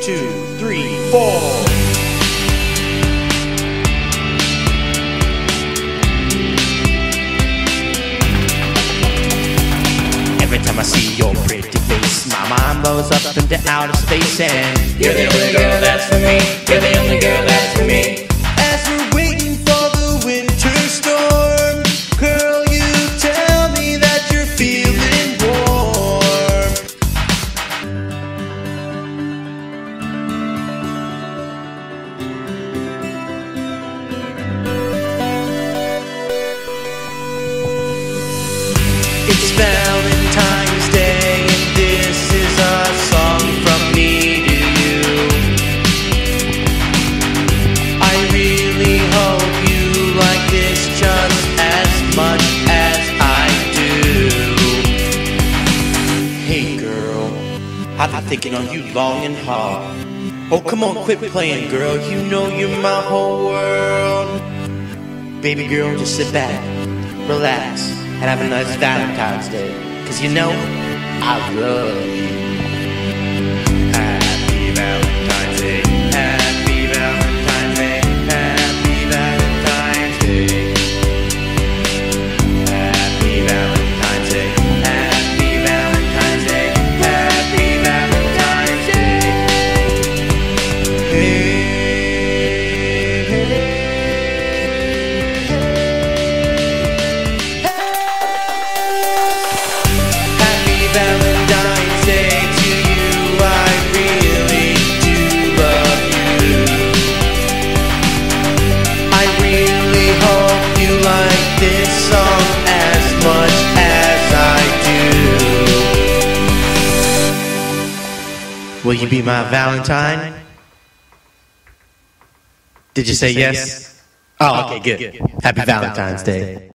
2, 3, 4. Every time I see your pretty face, my mind blows up into outer space, and you're the only girl that's for me. You're the only girl that's for me. As we're waiting for the winter storm, girl, you tell me that you're feeling warm. It's Valentine's Day, and this is a song from me to you. I really hope you like this just as much as I do. Hey girl, I've been thinking on you long and hard. Oh come on, quit playing girl, you know you're my whole world. Baby girl, just sit back, relax, and have a nice Valentine's Day, 'cause you know, I love you. Happy Valentine's Day, happy Valentine's Day, happy Valentine's Day. Happy Valentine's Day, happy Valentine's Day, happy Valentine's Day. Hey, hey, hey. Valentine's Day to you, I really do love you. I really hope you like this song as much as I do. Will you be my Valentine? Did you say yes? Oh, okay, good. Happy Valentine's Day.